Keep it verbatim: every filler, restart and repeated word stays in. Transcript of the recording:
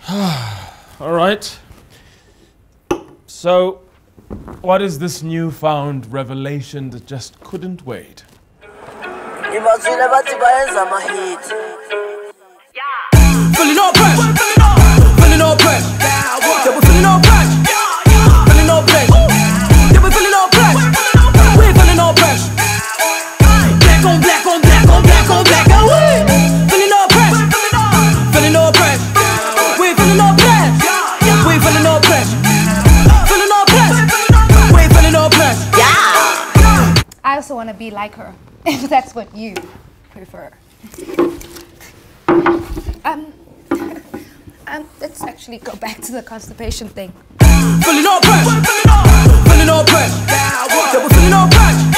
All right. So, what is this newfound revelation that just couldn't wait? Feeling no pressure, feeling no pressure, yeah, we're feeling no pressure, feeling no pressure, yeah, we're feeling no pressure, we're feeling no pressure. Black on black on black on black on black, and we feeling no pressure, feeling no pressure, we're feeling no pressure, we're feeling no pressure, feeling no pressure, we're feeling no pressure. Yeah. I also want to be like her, if that's what you prefer. Um. Um, let's actually go back to the constipation thing. Feeling no pressure, feeling no pressure, yeah, we're feeling no pressure.